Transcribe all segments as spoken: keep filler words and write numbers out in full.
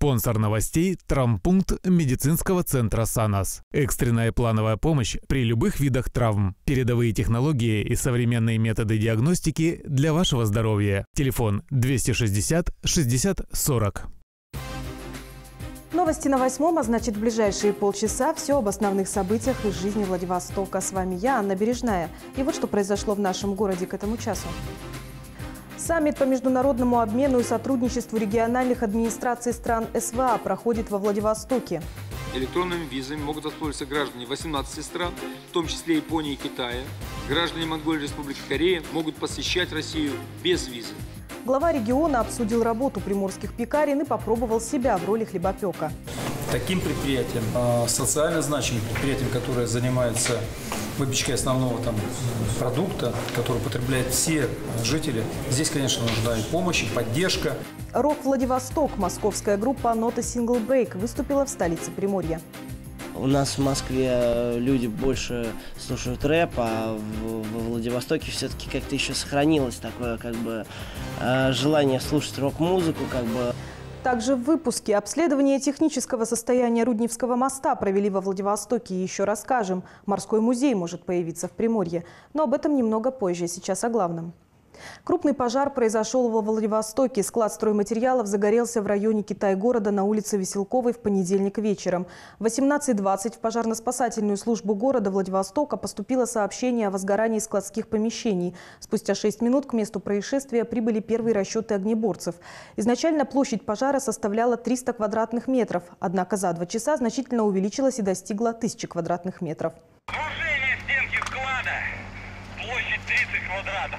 Спонсор новостей – травмпункт медицинского центра «Санас». Экстренная плановая помощь при любых видах травм. Передовые технологии и современные методы диагностики для вашего здоровья. Телефон двести шестьдесят шестьдесят сорок. Новости на восьмом, а значит в ближайшие полчаса все об основных событиях из жизни Владивостока. С вами я, Анна Бережная. И вот что произошло в нашем городе к этому часу. Саммит по международному обмену и сотрудничеству региональных администраций стран СВА проходит во Владивостоке. Электронными визами могут воспользоваться граждане восемнадцати стран, в том числе Японии и Китая. Граждане Монголии и Республики Корея могут посещать Россию без визы. Глава региона обсудил работу приморских пекарен и попробовал себя в роли хлебопека. Таким предприятием, социально значимым предприятием, которое занимается выпечкой основного там продукта, который потребляют все жители, здесь, конечно, нужна и помощь, и поддержка. Рок Владивосток. Московская группа Нота Single Break выступила в столице Приморья. У нас в Москве люди больше слушают рэп, а во Владивостоке все-таки как-то еще сохранилось такое как бы желание слушать рок-музыку, как бы. Также в выпуске обследование технического состояния Рудневского моста провели во Владивостоке. И еще расскажем, морской музей может появиться в Приморье. Но об этом немного позже, сейчас о главном. Крупный пожар произошел во Владивостоке. Склад стройматериалов загорелся в районе Китай-города на улице Веселковой в понедельник вечером. В восемнадцать двадцать в пожарно-спасательную службу города Владивостока поступило сообщение о возгорании складских помещений. Спустя шесть минут к месту происшествия прибыли первые расчеты огнеборцев. Изначально площадь пожара составляла триста квадратных метров. Однако за два часа значительно увеличилась и достигла тысячи квадратных метров. Крушение стенки склада. Площадь тридцать квадратов.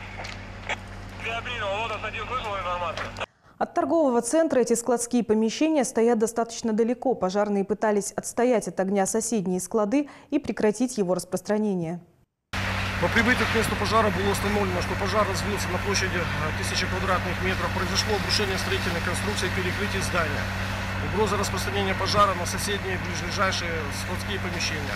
От торгового центра эти складские помещения стоят достаточно далеко. Пожарные пытались отстоять от огня соседние склады и прекратить его распространение. По прибытию к месту пожара было установлено, что пожар развился на площади тысячи квадратных метров. Произошло обрушение строительной конструкции и перекрытие здания. Угроза распространения пожара на соседние ближайшие складские помещения.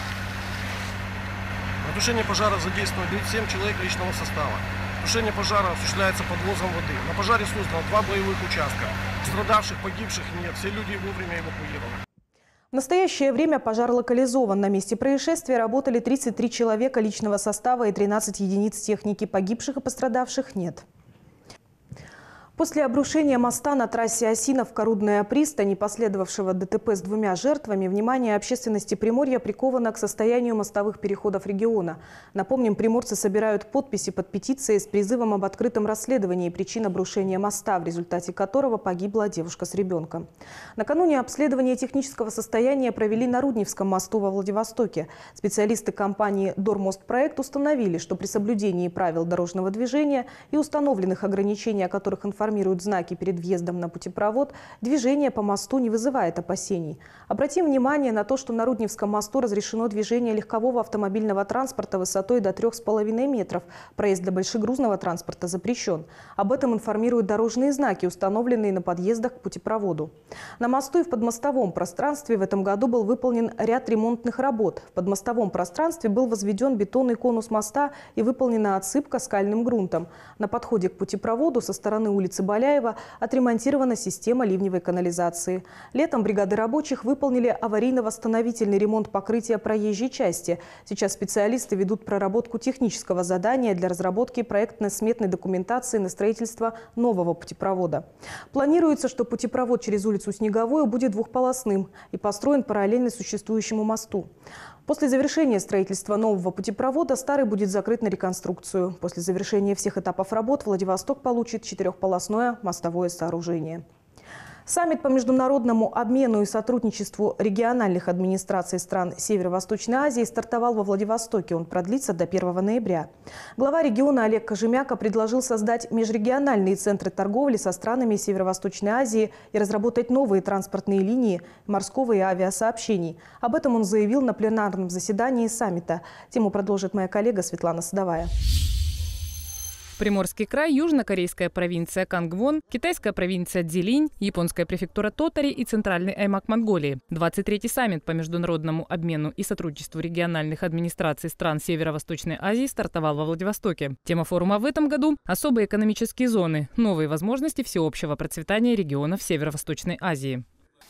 На тушение пожара задействовано семь человек личного состава. Тушение пожара осуществляется подвозом воды. На пожаре создано два боевых участка. Пострадавших, погибших нет. Все люди вовремя эвакуированы. В настоящее время пожар локализован. На месте происшествия работали тридцать три человека личного состава и тринадцать единиц техники. Погибших и пострадавших нет. После обрушения моста на трассе Осинов-Корудная пристань, последовавшего ДТП с двумя жертвами, внимание общественности Приморья приковано к состоянию мостовых переходов региона. Напомним, приморцы собирают подписи под петицией с призывом об открытом расследовании причин обрушения моста, в результате которого погибла девушка с ребенком. Накануне обследование технического состояния провели на Рудневском мосту во Владивостоке. Специалисты компании «Дормостпроект» установили, что при соблюдении правил дорожного движения и установленных ограничений, о которых информируют знаки перед въездом на путепровод, движение по мосту не вызывает опасений. Обратим внимание на то, что на Рудневском мосту разрешено движение легкового автомобильного транспорта высотой до трёх с половиной метров. Проезд для большегрузного транспорта запрещен. Об этом информируют дорожные знаки, установленные на подъездах к путепроводу. На мосту и в подмостовом пространстве в этом году был выполнен ряд ремонтных работ. В подмостовом пространстве был возведен бетонный конус моста и выполнена отсыпка скальным грунтом. На подходе к путепроводу со стороны улицы Баляева отремонтирована система ливневой канализации. Летом бригады рабочих выполнили аварийно-восстановительный ремонт покрытия проезжей части. Сейчас специалисты ведут проработку технического задания для разработки проектно-сметной документации на строительство нового путепровода. Планируется, что путепровод через улицу Снеговую будет двухполосным и построен параллельно существующему мосту. После завершения строительства нового путепровода старый будет закрыт на реконструкцию. После завершения всех этапов работ Владивосток получит четырехполосное мостовое сооружение. Саммит по международному обмену и сотрудничеству региональных администраций стран Северо-Восточной Азии стартовал во Владивостоке. Он продлится до первого ноября. Глава региона Олег Кожемяка предложил создать межрегиональные центры торговли со странами Северо-Восточной Азии и разработать новые транспортные линии морского и авиасообщений. Об этом он заявил на пленарном заседании саммита. Тему продолжит моя коллега Светлана Садовая. Приморский край, южнокорейская провинция Кангвон, китайская провинция Цзилинь, японская префектура Тотари и центральный аймак Монголии. двадцать третий саммит по международному обмену и сотрудничеству региональных администраций стран Северо-Восточной Азии стартовал во Владивостоке. Тема форума в этом году – особые экономические зоны, новые возможности всеобщего процветания регионов Северо-Восточной Азии.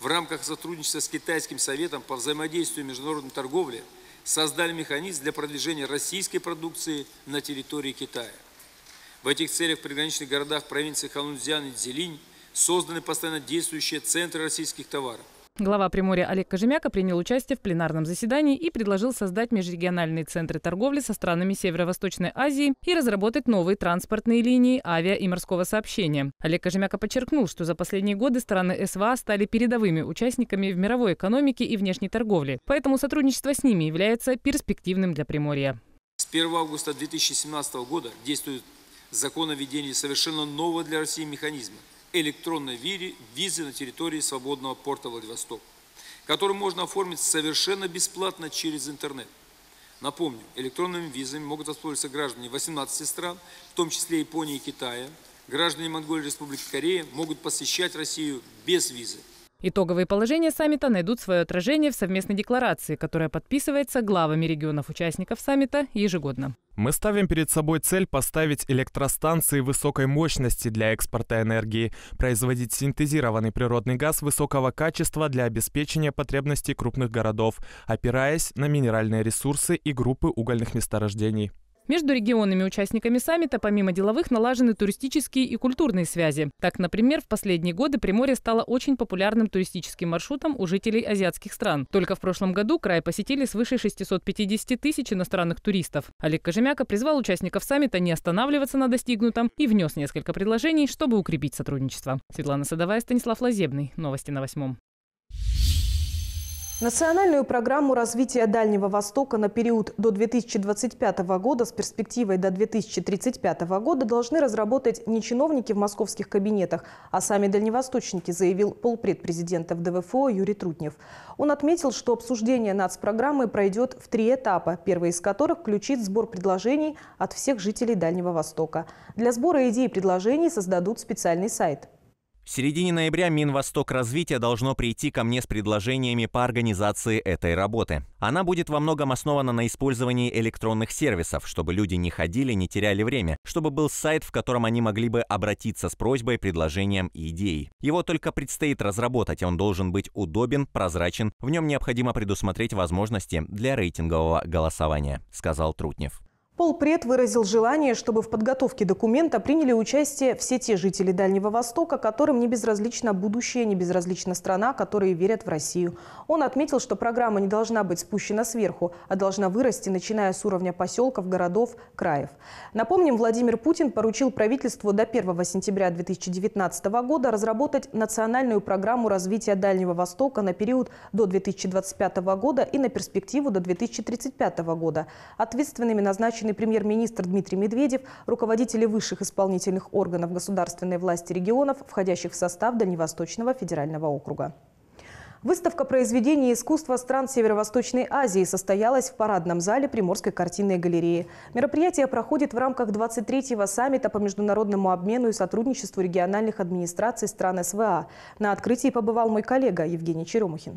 в рамках сотрудничества с Китайским советом по взаимодействию и международной торговле создали механизм для продвижения российской продукции на территории Китая. В этих целях в приграничных городах провинции Ханунцзян и Цзилинь созданы постоянно действующие центры российских товаров. Глава Приморья Олег Кожемяка принял участие в пленарном заседании и предложил создать межрегиональные центры торговли со странами Северо-Восточной Азии и разработать новые транспортные линии авиа и морского сообщения. Олег Кожемяка подчеркнул, что за последние годы страны СВА стали передовыми участниками в мировой экономике и внешней торговле, поэтому сотрудничество с ними является перспективным для Приморья. С первого августа две тысячи семнадцатого года действует закон о введении совершенно нового для России механизма электронной визы на территории свободного порта Владивосток, который можно оформить совершенно бесплатно через интернет. Напомню, электронными визами могут воспользоваться граждане восемнадцати стран, в том числе Японии и Китая. Граждане Монголии и Республики Корея могут посещать Россию без визы. Итоговые положения саммита найдут свое отражение в совместной декларации, которая подписывается главами регионов-участников саммита ежегодно. Мы ставим перед собой цель поставить электростанции высокой мощности для экспорта энергии, производить синтезированный природный газ высокого качества для обеспечения потребностей крупных городов, опираясь на минеральные ресурсы и группы угольных месторождений. Между регионами-участниками саммита помимо деловых налажены туристические и культурные связи. Так, например, в последние годы Приморье стало очень популярным туристическим маршрутом у жителей азиатских стран. Только в прошлом году край посетили свыше шестисот пятидесяти тысяч иностранных туристов. Олег Кожемяка призвал участников саммита не останавливаться на достигнутом и внес несколько предложений, чтобы укрепить сотрудничество. Светлана Садовая, Станислав Лазебный. Новости на восьмом. Национальную программу развития Дальнего Востока на период до две тысячи двадцать пятого года с перспективой до две тысячи тридцать пятого года должны разработать не чиновники в московских кабинетах, а сами дальневосточники, заявил полпред президента в ДВФО Юрий Трутнев. Он отметил, что обсуждение нацпрограммы пройдет в три этапа, первый из которых включит сбор предложений от всех жителей Дальнего Востока. Для сбора идей и предложений создадут специальный сайт. В середине ноября Минвостокразвития должно прийти ко мне с предложениями по организации этой работы. Она будет во многом основана на использовании электронных сервисов, чтобы люди не ходили, не теряли время, чтобы был сайт, в котором они могли бы обратиться с просьбой, предложением и идеей. Его только предстоит разработать, он должен быть удобен, прозрачен, в нем необходимо предусмотреть возможности для рейтингового голосования, сказал Трутнев. Полпред выразил желание, чтобы в подготовке документа приняли участие все те жители Дальнего Востока, которым не безразлично будущее, не безразлична страна, которые верят в Россию. Он отметил, что программа не должна быть спущена сверху, а должна вырасти, начиная с уровня поселков, городов, краев. Напомним, Владимир Путин поручил правительству до первого сентября две тысячи девятнадцатого года разработать национальную программу развития Дальнего Востока на период до две тысячи двадцать пятого года и на перспективу до две тысячи тридцать пятого года. Ответственными назначены премьер-министр Дмитрий Медведев, руководители высших исполнительных органов государственной власти регионов, входящих в состав Дальневосточного федерального округа. Выставка произведений искусства стран Северо-Восточной Азии состоялась в парадном зале Приморской картинной галереи. Мероприятие проходит в рамках двадцать третьего саммита по международному обмену и сотрудничеству региональных администраций стран СВА. На открытии побывал мой коллега Евгений Черемухин.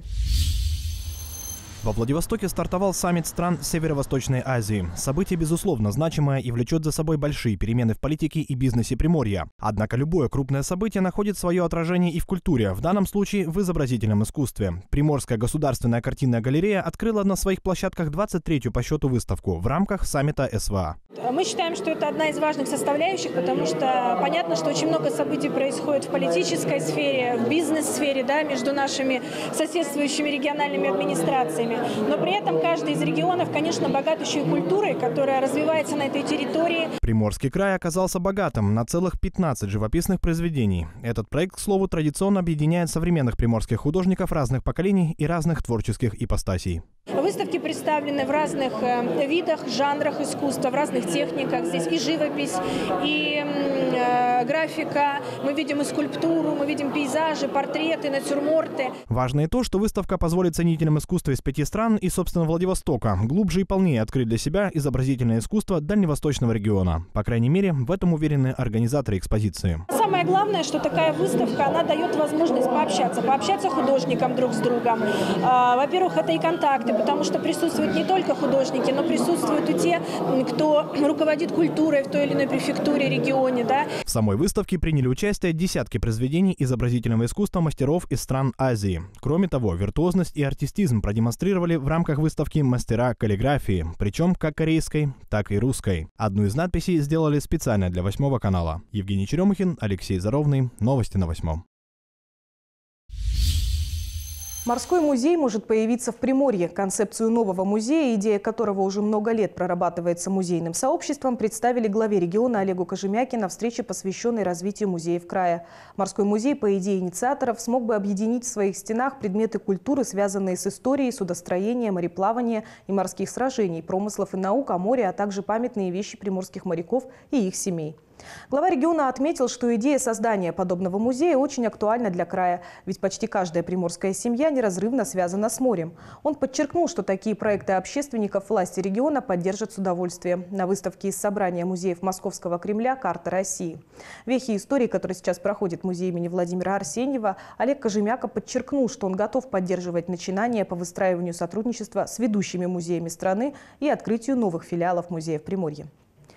Во Владивостоке стартовал саммит стран Северо-Восточной Азии. Событие, безусловно, значимое и влечет за собой большие перемены в политике и бизнесе Приморья. Однако любое крупное событие находит свое отражение и в культуре, в данном случае в изобразительном искусстве. Приморская государственная картинная галерея открыла на своих площадках двадцать третью по счету выставку в рамках саммита СВА. Мы считаем, что это одна из важных составляющих, потому что понятно, что очень много событий происходит в политической сфере, в бизнес-сфере, да, между нашими соседствующими региональными администрациями. Но при этом каждый из регионов, конечно, богат еще и культурой, которая развивается на этой территории. Приморский край оказался богатым на целых пятнадцать живописных произведений. Этот проект, к слову, традиционно объединяет современных приморских художников разных поколений и разных творческих ипостасей. Выставки представлены в разных э, видах, жанрах искусства, в разных техниках. Здесь и живопись, и э, графика, мы видим и скульптуру, мы видим пейзажи, портреты, натюрморты. Важно и то, что выставка позволит ценителям искусства из пяти стран и, собственно, Владивостока глубже и полнее открыть для себя изобразительное искусство дальневосточного региона. По крайней мере, в этом уверены организаторы экспозиции. Самое главное, что такая выставка, она дает возможность пообщаться, пообщаться художникам друг с другом. Во-первых, это и контакты, потому что присутствуют не только художники, но присутствуют и те, кто руководит культурой в той или иной префектуре, регионе. Да. В самой выставке приняли участие десятки произведений изобразительного искусства мастеров из стран Азии. Кроме того, виртуозность и артистизм продемонстрировали в рамках выставки мастера каллиграфии, причем как корейской, так и русской. Одну из надписей сделали специально для восьмого канала. Евгений Черемухин, Алексей Заровный. Новости на восьмом. Морской музей может появиться в Приморье. Концепцию нового музея, идея которого уже много лет прорабатывается музейным сообществом, представили главе региона Олегу Кожемяке на встрече, посвященной развитию музеев края. Морской музей, по идее инициаторов, смог бы объединить в своих стенах предметы культуры, связанные с историей, судостроения, мореплавания и морских сражений, промыслов и наук о море, а также памятные вещи приморских моряков и их семей. Глава региона отметил, что идея создания подобного музея очень актуальна для края, ведь почти каждая приморская семья неразрывно связана с морем. Он подчеркнул, что такие проекты общественников власти региона поддержат с удовольствием. На выставке из собрания музеев Московского Кремля «Карта России». Вехи истории, которые сейчас проходит в музее имени Владимира Арсеньева, Олег Кожемяка подчеркнул, что он готов поддерживать начинания по выстраиванию сотрудничества с ведущими музеями страны и открытию новых филиалов музеев Приморья.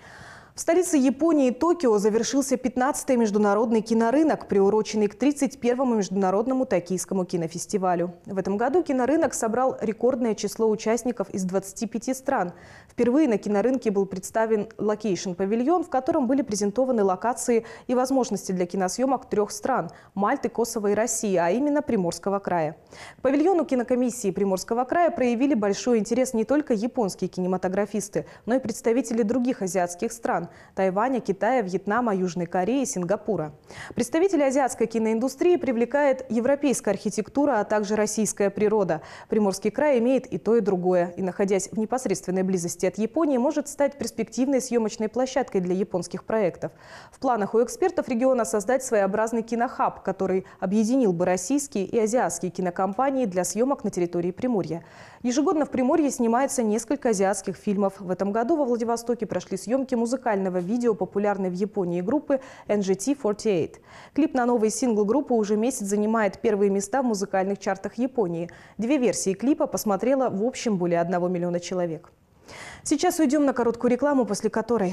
В столице Японии Токио завершился пятнадцатый международный кинорынок, приуроченный к тридцать первому международному токийскому кинофестивалю. В этом году кинорынок собрал рекордное число участников из двадцати пяти стран. Впервые на кинорынке был представлен локейшн-павильон, в котором были презентованы локации и возможности для киносъемок трех стран – Мальты, Косово и России, а именно Приморского края. К павильону кинокомиссии Приморского края проявили большой интерес не только японские кинематографисты, но и представители других азиатских стран – Тайваня, Китая, Вьетнама, Южной Кореи, Сингапура. Представители азиатской киноиндустрии привлекает европейская архитектура, а также российская природа. Приморский край имеет и то, и другое. И, находясь в непосредственной близости от Японии, может стать перспективной съемочной площадкой для японских проектов. В планах у экспертов региона создать своеобразный кинохаб, который объединил бы российские и азиатские кинокомпании для съемок на территории Приморья. Ежегодно в Приморье снимается несколько азиатских фильмов. В этом году во Владивостоке прошли съемки музыкального видео популярной в Японии группы эн джи ти сорок восемь. Клип на новый сингл группы уже месяц занимает первые места в музыкальных чартах Японии. Две версии клипа посмотрело в общем более одного миллиона человек. Сейчас уйдем на короткую рекламу, после которой...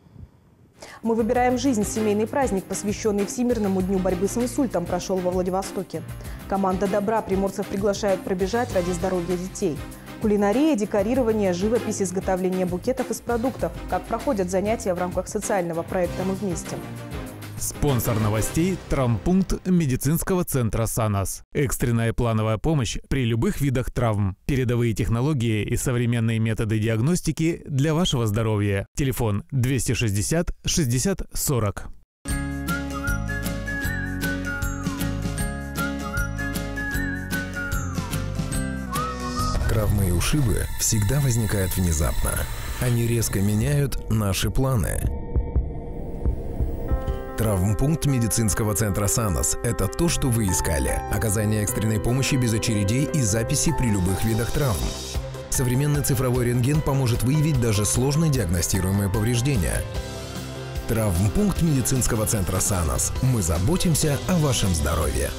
Мы выбираем жизнь. Семейный праздник, посвященный Всемирному дню борьбы с инсультом, прошел во Владивостоке. Команда добра приморцев приглашают пробежать ради здоровья детей. Кулинария, декорирование, живопись, изготовление букетов из продуктов. Как проходят занятия в рамках социального проекта «Мы вместе». Спонсор новостей – травмпункт медицинского центра «Санас». Экстренная плановая помощь при любых видах травм. Передовые технологии и современные методы диагностики для вашего здоровья. Телефон двести шестьдесят шестьдесят сорок. Травмы и ушибы всегда возникают внезапно. Они резко меняют наши планы. Травмпункт медицинского центра «Санас» – это то, что вы искали. Оказание экстренной помощи без очередей и записи при любых видах травм. Современный цифровой рентген поможет выявить даже сложно диагностируемые повреждения. Травмпункт медицинского центра «Санас». Мы заботимся о вашем здоровье.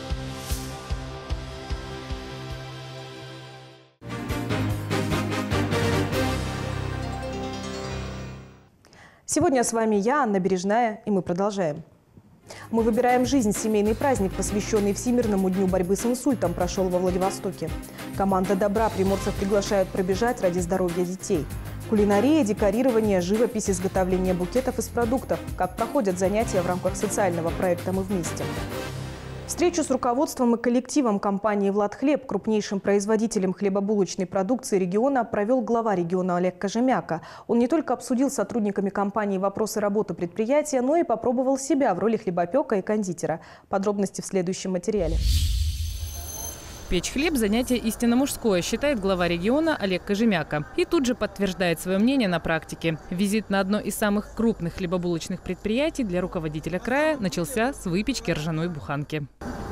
Сегодня с вами я, Анна Бережная, и мы продолжаем. Мы выбираем жизнь. Семейный праздник, посвященный Всемирному дню борьбы с инсультом, прошел во Владивостоке. Команда добра приморцев приглашают пробежать ради здоровья детей. Кулинария, декорирование, живопись, изготовление букетов из продуктов. Как проходят занятия в рамках социального проекта «Мы вместе». Встречу с руководством и коллективом компании «Владхлеб», крупнейшим производителем хлебобулочной продукции региона, провел глава региона Олег Кожемяка. Он не только обсудил с сотрудниками компании вопросы работы предприятия, но и попробовал себя в роли хлебопека и кондитера. Подробности в следующем материале. Печь хлеб – занятие истинно мужское, считает глава региона Олег Кожемяка. И тут же подтверждает свое мнение на практике. Визит на одно из самых крупных хлебобулочных предприятий для руководителя края начался с выпечки ржаной буханки.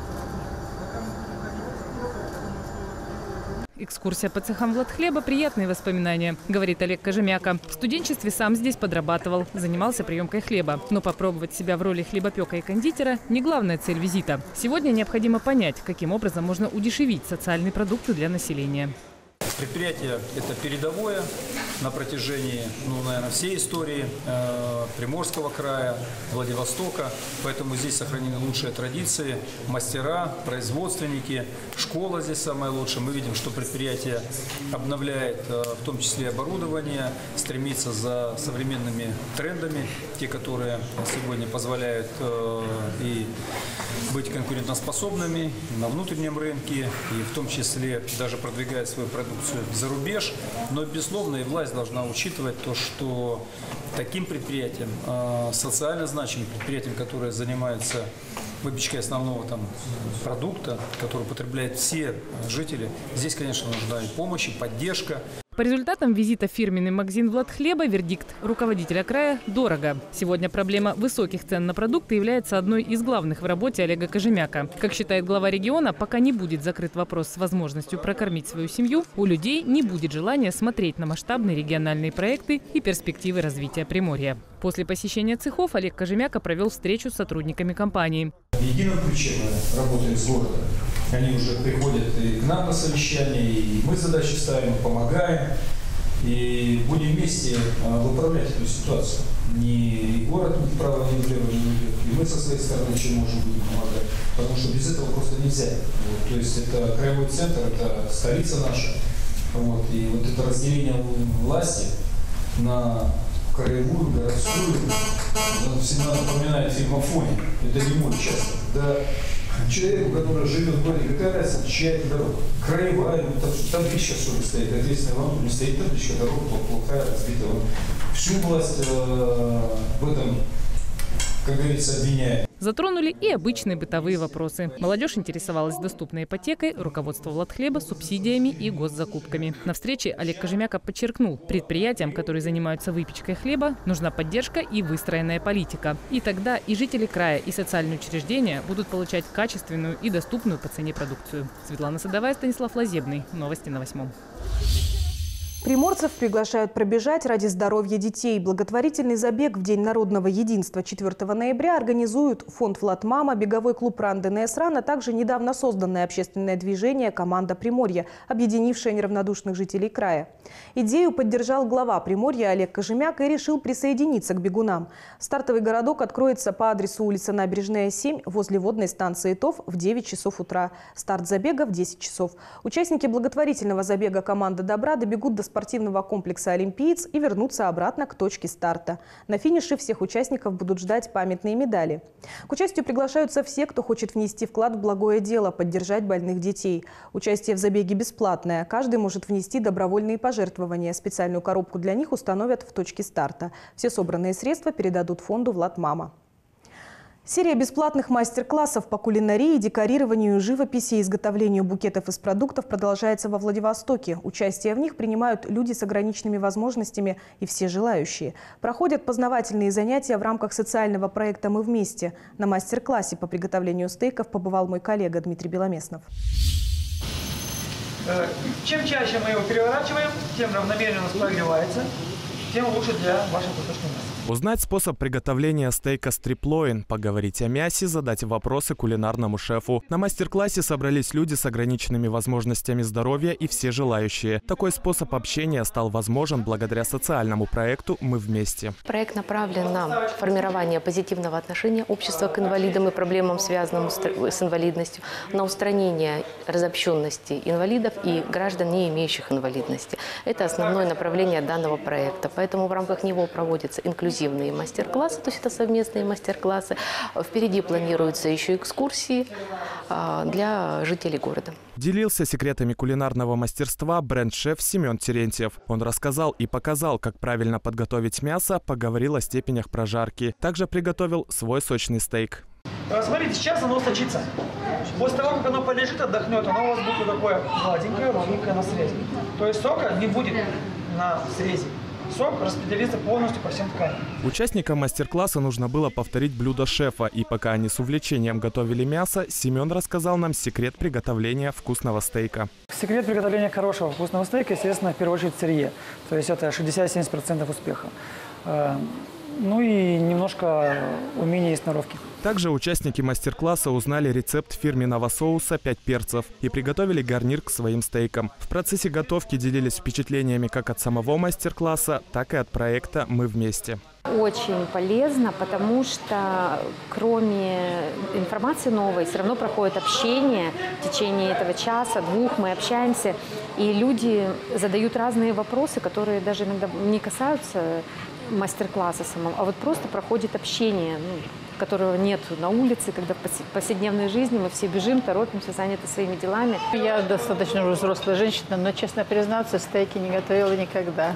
Экскурсия по цехам Владхлеба – приятные воспоминания, говорит Олег Кожемяка. В студенчестве сам здесь подрабатывал, занимался приемкой хлеба. Но попробовать себя в роли хлебопека и кондитера – не главная цель визита. Сегодня необходимо понять, каким образом можно удешевить социальные продукты для населения. Предприятие это передовое на протяжении, ну, наверное, всей истории э, Приморского края, Владивостока. Поэтому здесь сохранены лучшие традиции, мастера, производственники, школа здесь самая лучшая. Мы видим, что предприятие обновляет э, в том числе оборудование, стремится за современными трендами, те, которые сегодня позволяют э, и быть конкурентоспособными на внутреннем рынке, и в том числе даже продвигает свою продукцию за рубеж. Но, безусловно, и власть должна учитывать то, что таким предприятиям, социально значимым предприятиям, которые занимаются выпечкой основного там продукта, который потребляют все жители, здесь, конечно, нужна и помощь, и поддержка. По результатам визита в фирменный магазин «Владхлеба» вердикт руководителя края – дорого. Сегодня проблема высоких цен на продукты является одной из главных в работе Олега Кожемяка. Как считает глава региона, пока не будет закрыт вопрос с возможностью прокормить свою семью, у людей не будет желания смотреть на масштабные региональные проекты и перспективы развития Приморья. После посещения цехов Олег Кожемяка провел встречу с сотрудниками компании. В едином ключе мы работаем с городом. Они уже приходят и к нам на совещание, и мы задачи ставим, помогаем. И будем вместе выправлять эту ситуацию. Ни город ни вправо, ни влево не уйдет. И мы со своей стороны чем можем будем помогать. Потому что без этого просто нельзя. Вот, то есть это краевой центр, это столица наша. Вот, и вот это разделение власти на краевую, городскую, всегда напоминает фильм «Афоня». Это не мой часто. Да, человеку, который живет в городе, какая разница, чья это дорога? Краевая, ну, там табличка что ли стоит, ответственная вам, не стоит табличка, дорога плохая, разбитая. Всю власть э, в этом, как говорится, обвиняет. Затронули и обычные бытовые вопросы. Молодежь интересовалась доступной ипотекой, руководство Владхлеба, субсидиями и госзакупками. На встрече Олег Кожемяка подчеркнул, предприятиям, которые занимаются выпечкой хлеба, нужна поддержка и выстроенная политика. И тогда и жители края, и социальные учреждения будут получать качественную и доступную по цене продукцию. Светлана Садовая, Станислав Лазебный. Новости на восьмом. Приморцев приглашают пробежать ради здоровья детей. Благотворительный забег в День народного единства четвёртого ноября организуют фонд «Владмама», беговой клуб «Ран ДНС Ран», а также недавно созданное общественное движение «Команда Приморья», объединившее неравнодушных жителей края. Идею поддержал глава Приморья Олег Кожемяк и решил присоединиться к бегунам. Стартовый городок откроется по адресу улица Набережная, семь, возле водной станции ТОВ в девять часов утра. Старт забега в десять часов. Участники благотворительного забега «Команда добра» добегут до спортивного комплекса «Олимпиец» и вернуться обратно к точке старта. На финише всех участников будут ждать памятные медали. К участию приглашаются все, кто хочет внести вклад в благое дело, поддержать больных детей. Участие в забеге бесплатное. Каждый может внести добровольные пожертвования. Специальную коробку для них установят в точке старта. Все собранные средства передадут фонду «Владмама». Серия бесплатных мастер-классов по кулинарии, декорированию, живописи и изготовлению букетов из продуктов продолжается во Владивостоке. Участие в них принимают люди с ограниченными возможностями и все желающие. Проходят познавательные занятия в рамках социального проекта «Мы вместе». На мастер-классе по приготовлению стейков побывал мой коллега Дмитрий Беломеснов. Чем чаще мы его переворачиваем, тем равномерно он прогревается, тем лучше для вашего кусочка мяса. Узнать способ приготовления стейка стриплоин, поговорить о мясе, задать вопросы кулинарному шефу. На мастер-классе собрались люди с ограниченными возможностями здоровья и все желающие. Такой способ общения стал возможен благодаря социальному проекту «Мы вместе». Проект направлен на формирование позитивного отношения общества к инвалидам и проблемам, связанным с инвалидностью, на устранение разобщенности инвалидов и граждан, не имеющих инвалидности. Это основное направление данного проекта. Поэтому в рамках него проводятся инклюзивные мастер-классы, то есть это совместные мастер-классы. Впереди планируются еще экскурсии для жителей города. Делился секретами кулинарного мастерства бренд-шеф Семен Терентьев. Он рассказал и показал, как правильно подготовить мясо, поговорил о степенях прожарки. Также приготовил свой сочный стейк. Смотрите, сейчас оно сочится. После того, как оно полежит, отдохнет, оно у вас будет такое гладенькое, ровненькое на срезе. То есть сока не будет на срезе. Сок распределится полностью по всем тканям. Участникам мастер-класса нужно было повторить блюдо шефа. И пока они с увлечением готовили мясо, Семен рассказал нам секрет приготовления вкусного стейка. Секрет приготовления хорошего вкусного стейка, естественно, в первую очередь сырье. То есть это шестьдесят-семьдесят процентов успеха. ну и немножко умения и сноровки. Также участники мастер-класса узнали рецепт фирменного соуса «пять перцев» и приготовили гарнир к своим стейкам. В процессе готовки делились впечатлениями как от самого мастер-класса, так и от проекта «Мы вместе». Очень полезно, потому что кроме информации новой, все равно проходит общение в течение этого часа, двух мы общаемся, и люди задают разные вопросы, которые даже иногда не касаются мастер-класса самого, а вот просто проходит общение, ну, которого нет на улице, когда в повседневной жизни мы все бежим, торопимся, заняты своими делами. Я достаточно уже взрослая женщина, но, честно признаться, стейки не готовила никогда.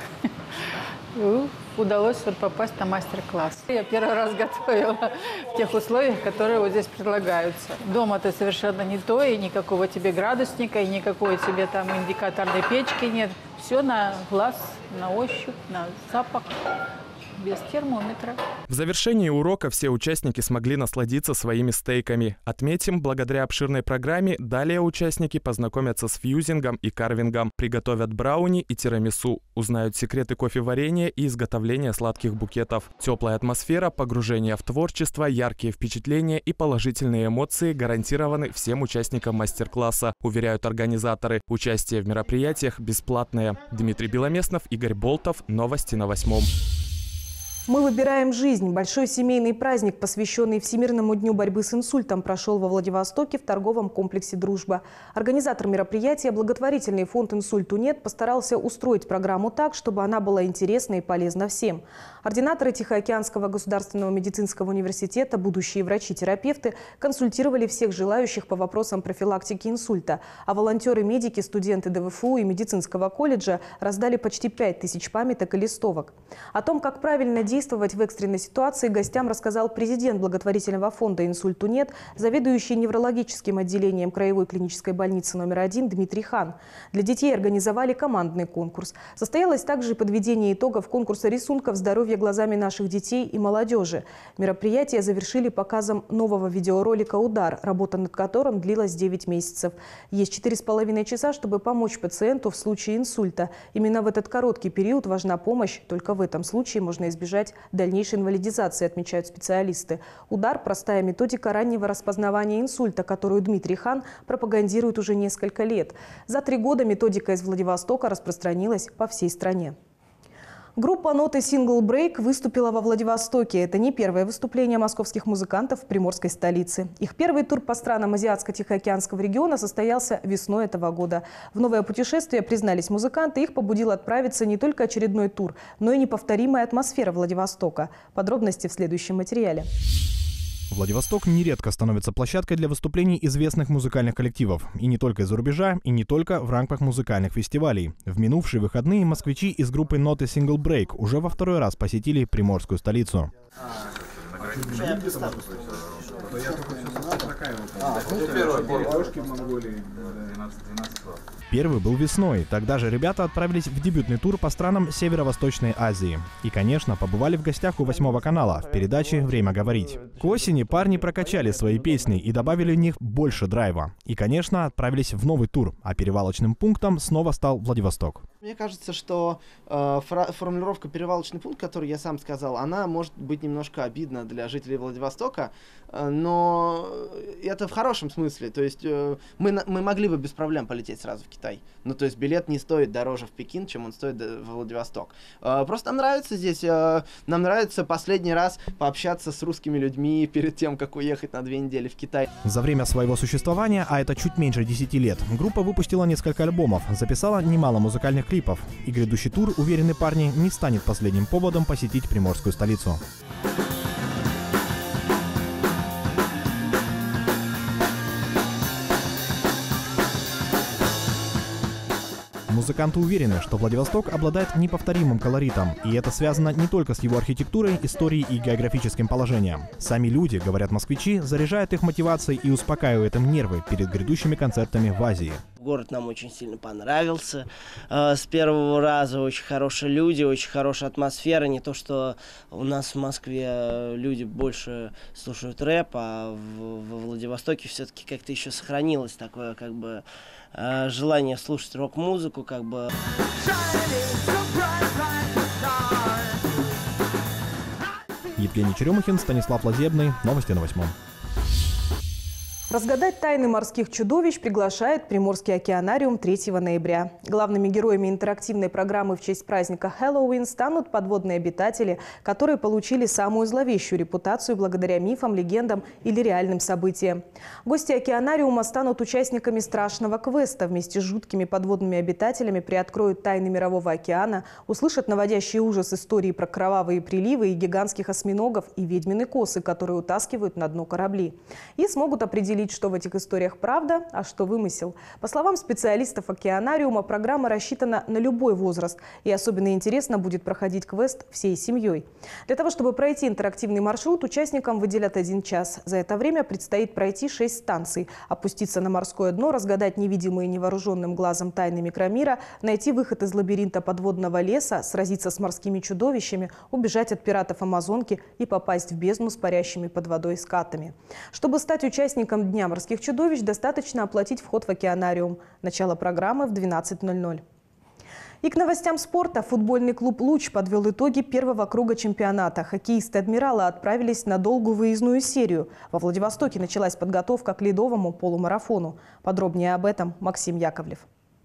Удалось вот попасть на мастер-класс. Я первый раз готовила в тех условиях, которые вот здесь предлагаются. Дома-то совершенно не то, и никакого тебе градусника, и никакой тебе там индикаторной печки нет. Все на глаз, на ощупь, на запах. Без термометра. В завершении урока все участники смогли насладиться своими стейками. Отметим, благодаря обширной программе далее участники познакомятся с фьюзингом и карвингом, приготовят брауни и тирамису, узнают секреты кофеварения и изготовления сладких букетов. Теплая атмосфера, погружение в творчество, яркие впечатления и положительные эмоции гарантированы всем участникам мастер-класса, уверяют организаторы. Участие в мероприятиях бесплатное. Дмитрий Беломеснов, Игорь Болтов. Новости на восьмом. Мы выбираем жизнь. Большой семейный праздник, посвященный Всемирному дню борьбы с инсультом, прошел во Владивостоке в торговом комплексе «Дружба». Организатор мероприятия, благотворительный фонд «Инсульту нет», постарался устроить программу так, чтобы она была интересна и полезна всем. Ординаторы Тихоокеанского государственного медицинского университета, будущие врачи-терапевты, консультировали всех желающих по вопросам профилактики инсульта, а волонтеры-медики, студенты ДВФУ и медицинского колледжа раздали почти пять тысяч памяток и листовок. О том, как правильно действовать Действовать в экстренной ситуации гостям рассказал президент благотворительного фонда «Инсульту нет», заведующий неврологическим отделением Краевой клинической больницы номер один Дмитрий Хан. Для детей организовали командный конкурс. Состоялось также подведение итогов конкурса рисунков здоровья глазами наших детей и молодежи. Мероприятие завершили показом нового видеоролика «Удар», работа над которым длилась девять месяцев. Есть четыре с половиной часа, чтобы помочь пациенту в случае инсульта. Именно в этот короткий период важна помощь. Только в этом случае можно избежать дальнейшей инвалидизации, отмечают специалисты. «Удар» – простая методика раннего распознавания инсульта, которую Дмитрий Хан пропагандирует уже несколько лет. За три года методика из Владивостока распространилась по всей стране. Группа ноты Single Break выступила во Владивостоке. Это не первое выступление московских музыкантов в приморской столице. Их первый тур по странам Азиатско-Тихоокеанского региона состоялся весной этого года. В новое путешествие, признались музыканты, их побудил отправиться не только очередной тур, но и неповторимая атмосфера Владивостока. Подробности в следующем материале. Владивосток нередко становится площадкой для выступлений известных музыкальных коллективов. И не только из-за рубежа, и не только в рамках музыкальных фестивалей. В минувшие выходные москвичи из группы ноты Single Break уже во второй раз посетили приморскую столицу. Первый был весной. Тогда же ребята отправились в дебютный тур по странам Северо-Восточной Азии. И, конечно, побывали в гостях у восьмого канала в передаче «Время говорить». К осени парни прокачали свои песни и добавили в них больше драйва. И, конечно, отправились в новый тур, а перевалочным пунктом снова стал Владивосток. Мне кажется, что э, формулировка «перевалочный пункт», который я сам сказал, она может быть немножко обидна для жителей Владивостока, э, но это в хорошем смысле. То есть э, мы, мы могли бы без проблем полететь сразу в Китай. Ну, то есть билет не стоит дороже в Пекин, чем он стоит в Владивосток. Э, просто нам нравится здесь, э, нам нравится последний раз пообщаться с русскими людьми перед тем, как уехать на две недели в Китай. За время своего существования, а это чуть меньше десяти лет, группа выпустила несколько альбомов, записала немало музыкальных клипов. И грядущий тур, уверены парни, не станет последним поводом посетить приморскую столицу. Музыканты уверены, что Владивосток обладает неповторимым колоритом, и это связано не только с его архитектурой, историей и географическим положением. Сами люди, говорят москвичи, заряжают их мотивацией и успокаивают им нервы перед грядущими концертами в Азии. Город нам очень сильно понравился. С первого раза очень хорошие люди, очень хорошая атмосфера. Не то, что у нас в Москве люди больше слушают рэп, а во Владивостоке все-таки как-то еще сохранилось такое как бы желание слушать рок-музыку, как бы. Евгений Черемухин, Станислав Лазебный. Новости на восьмом. Разгадать тайны морских чудовищ приглашает Приморский океанариум третьего ноября. Главными героями интерактивной программы в честь праздника Хэллоуин станут подводные обитатели, которые получили самую зловещую репутацию благодаря мифам, легендам или реальным событиям. Гости океанариума станут участниками страшного квеста. Вместе с жуткими подводными обитателями приоткроют тайны мирового океана, услышат наводящий ужас истории про кровавые приливы и гигантских осьминогов и ведьмины косы, которые утаскивают на дно корабли. И смогут определить, что в этих историях правда, а что вымысел. По словам специалистов океанариума, программа рассчитана на любой возраст. И особенно интересно будет проходить квест всей семьей. Для того, чтобы пройти интерактивный маршрут, участникам выделят один час. За это время предстоит пройти шесть станций, опуститься на морское дно, разгадать невидимые невооруженным глазом тайны микромира, найти выход из лабиринта подводного леса, сразиться с морскими чудовищами, убежать от пиратов Амазонки и попасть в бездну с парящими под водой скатами. Чтобы стать участником Дня морских чудовищ, достаточно оплатить вход в океанариум. Начало программы в двенадцать ноль ноль. И к новостям спорта. Футбольный клуб «Луч» подвел итоги первого круга чемпионата. Хоккеисты «Адмирала» отправились на долгую выездную серию. Во Владивостоке началась подготовка к ледовому полумарафону. Подробнее об этом Максим Яковлев.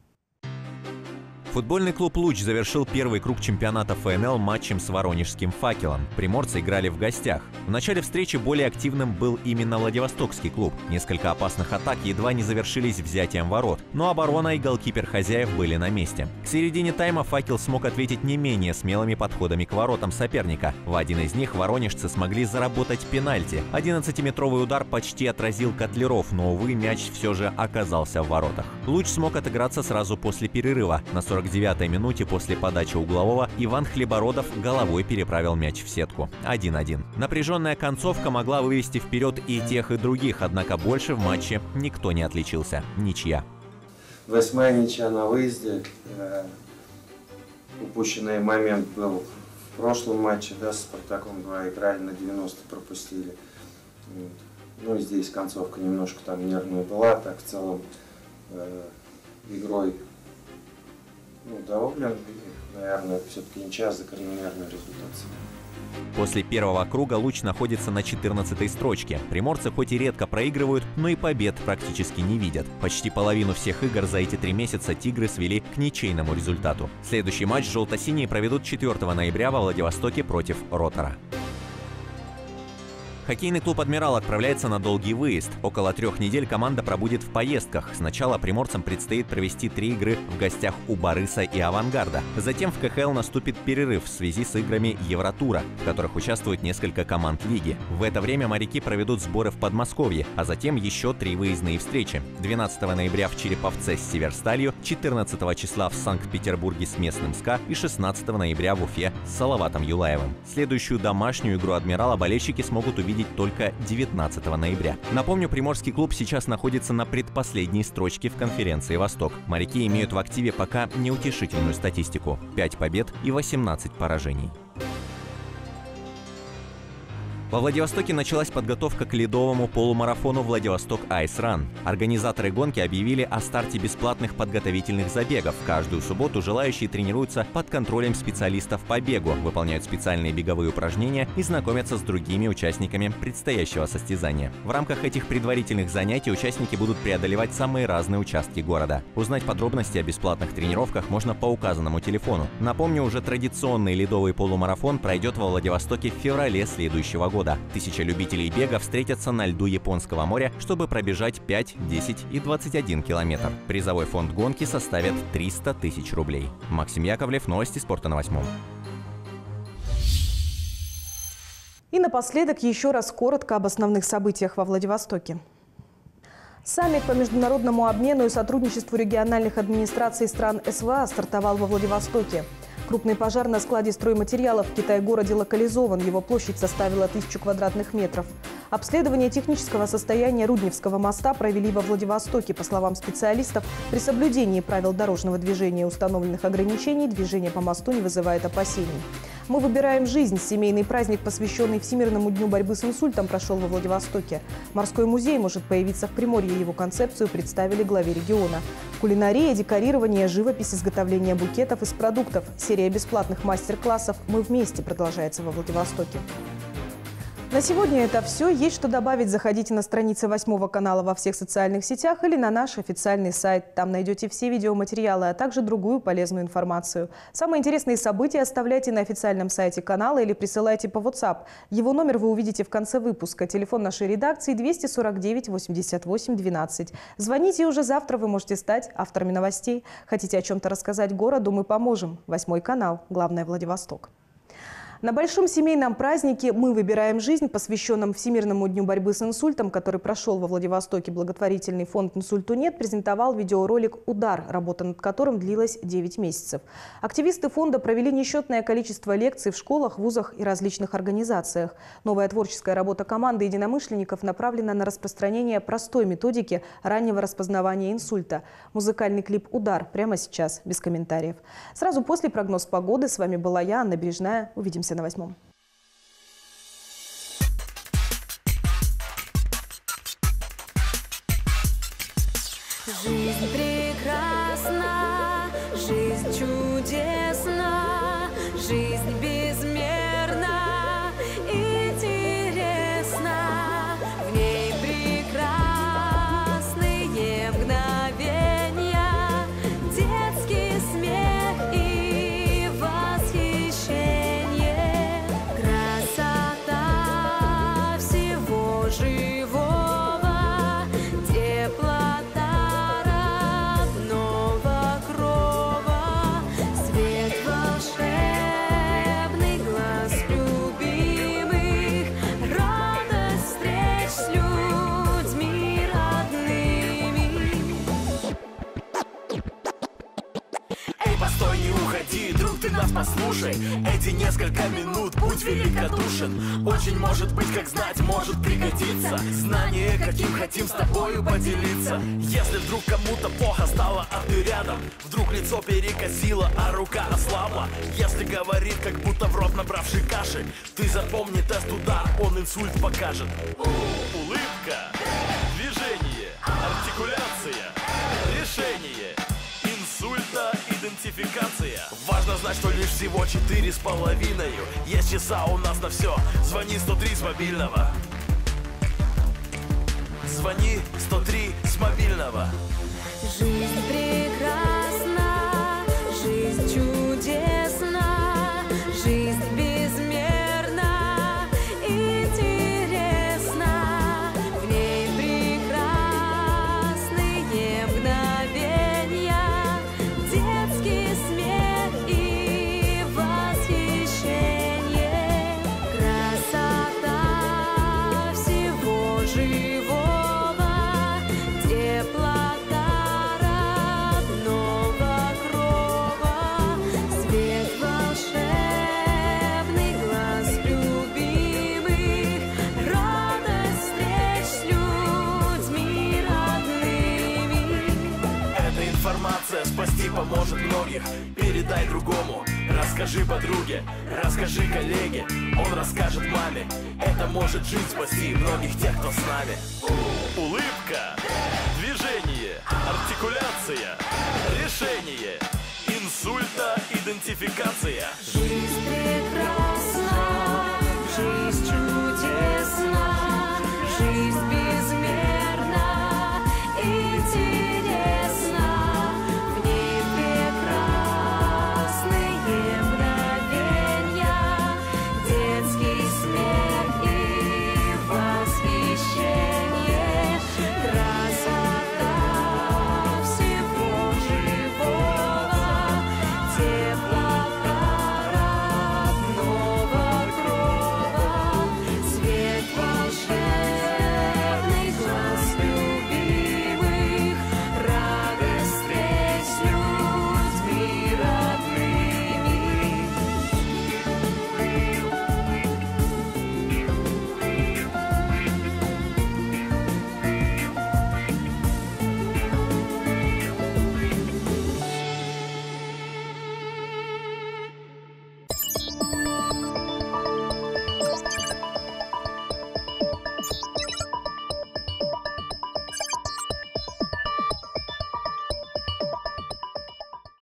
Футбольный клуб «Луч» завершил первый круг чемпионата эф эн эл матчем с воронежским «Факелом». Приморцы играли в гостях. В начале встречи более активным был именно Владивостокский клуб. Несколько опасных атак едва не завершились взятием ворот, но оборона и голкипер хозяев были на месте. К середине тайма «Факел» смог ответить не менее смелыми подходами к воротам соперника. В один из них воронежцы смогли заработать пенальти. одиннадцатиметровый удар почти отразил Котляров, но, увы, мяч все же оказался в воротах. «Луч» смог отыграться сразу после перерыва. На сорок девятой минуте после подачи углового Иван Хлебородов головой переправил мяч в сетку. один один. Напряженная концовка могла вывести вперед и тех, и других, однако больше в матче никто не отличился. Ничья. Восьмая ничья на выезде. Упущенный момент был в прошлом матче, да, с Спартаком два играли, на девяносто пропустили. Ну и здесь концовка немножко там нервная была, так в целом э, игрой ну, доволен, наверное, все-таки ничья закономерная результат. После первого круга «Луч» находится на четырнадцатой строчке. Приморцы хоть и редко проигрывают, но и побед практически не видят. Почти половину всех игр за эти три месяца «Тигры» свели к ничейному результату. Следующий матч желто-синие проведут четвёртого ноября во Владивостоке против «Ротора». Хоккейный клуб «Адмирал» отправляется на долгий выезд. Около трех недель команда пробудет в поездках. Сначала приморцам предстоит провести три игры в гостях у «Барыса» и «Авангарда». Затем в ка ха эл наступит перерыв в связи с играми Евротура, в которых участвуют несколько команд лиги. В это время моряки проведут сборы в Подмосковье, а затем еще три выездные встречи. двенадцатого ноября в Череповце с «Северсталью», четырнадцатого числа в Санкт-Петербурге с местным «СКА» и шестнадцатого ноября в Уфе с Салаватом Юлаевым. Следующую домашнюю игру «Адмирала» болельщики смогут увидеть только девятнадцатого ноября. Напомню, приморский клуб сейчас находится на предпоследней строчке в конференции «Восток». Моряки имеют в активе пока неутешительную статистику – пять побед и восемнадцать поражений. Во Владивостоке началась подготовка к ледовому полумарафону «Владивосток Айс Ран». Организаторы гонки объявили о старте бесплатных подготовительных забегов. Каждую субботу желающие тренируются под контролем специалистов по бегу, выполняют специальные беговые упражнения и знакомятся с другими участниками предстоящего состязания. В рамках этих предварительных занятий участники будут преодолевать самые разные участки города. Узнать подробности о бесплатных тренировках можно по указанному телефону. Напомню, уже традиционный ледовый полумарафон пройдет во Владивостоке в феврале следующего года. Тысяча любителей бега встретятся на льду Японского моря, чтобы пробежать пять, десять и двадцать один километр. Призовой фонд гонки составит триста тысяч рублей. Максим Яковлев, новости спорта на восьмом. И напоследок еще раз коротко об основных событиях во Владивостоке. Саммит по международному обмену и сотрудничеству региональных администраций стран эс вэ а стартовал во Владивостоке. Крупный пожар на складе стройматериалов в Китай-городе локализован. Его площадь составила тысячу квадратных метров. Обследование технического состояния Рудневского моста провели во Владивостоке. По словам специалистов, при соблюдении правил дорожного движения и установленных ограничений движение по мосту не вызывает опасений. «Мы выбираем жизнь». Семейный праздник, посвященный Всемирному дню борьбы с инсультом, прошел во Владивостоке. Морской музей может появиться в Приморье. Его концепцию представили главе региона. Кулинария, декорирование, живопись, изготовление букетов из продуктов. Серия бесплатных мастер-классов «Мы вместе» продолжается во Владивостоке. На сегодня это все. Есть что добавить, заходите на страницы восьмого канала во всех социальных сетях или на наш официальный сайт. Там найдете все видеоматериалы, а также другую полезную информацию. Самые интересные события оставляйте на официальном сайте канала или присылайте по WhatsApp. Его номер вы увидите в конце выпуска. Телефон нашей редакции двести сорок девять восемьдесят восемь двенадцать. Звоните, и уже завтра вы можете стать авторами новостей. Хотите о чем-то рассказать городу, мы поможем. Восьмой канал. Главное, Владивосток. На большом семейном празднике «Мы выбираем жизнь», посвященном Всемирному дню борьбы с инсультом, который прошел во Владивостоке, благотворительный фонд «Инсульту нет» презентовал видеоролик «Удар», работа над которым длилась девять месяцев. Активисты фонда провели несчетное количество лекций в школах, вузах и различных организациях. Новая творческая работа команды единомышленников направлена на распространение простой методики раннего распознавания инсульта. Музыкальный клип «Удар» прямо сейчас, без комментариев. Сразу после прогноз погоды. С вами была я, Анна Бережная. Увидимся на восьмом. Жизнь прекрасна, жизнь чудесна, жизнь безмерна, интересна. В ней прекрасные мгновения, детский смех и восхищение. Красота всего живого, теплота родного крова, свет волшебный глаз любимых, радость встреч с людьми родными. Эй, постой, не уходи, друг, ты нас послушай. Эти несколько минут будь великодушен. Очень может быть, как знать, может пригодиться знание, каким хотим с тобою поделиться. Если вдруг кому-то плохо стало, а ты рядом, вдруг лицо перекосило, а рука ослабла, если говорит, как будто в рот набравший каши, ты запомни тест удар, он инсульт покажет. Улыбка, движение, артикуляция, решение инсульта, идентификация. Важно знать, что лишь всего четыре с половиной. Есть часа у нас на все. Звони сто три с мобильного. Звони сто три с мобильного. Жизнь прекрасна, жизнь чудесна, жизнь безмерна, интересна. В ней прекрасные мгновения, детский смех и восхищение. Красота всего живого, теплота родного крова, свет волшебный глаз любимых, радость встреч с людьми родными. Эта информация спасти поможет многих. Передай другому, расскажи подруге, расскажи коллеге, он расскажет маме. Это может жизнь спасти многих тех, кто с нами. Улыбка, движение, артикуляция, решение инсульта, идентификация.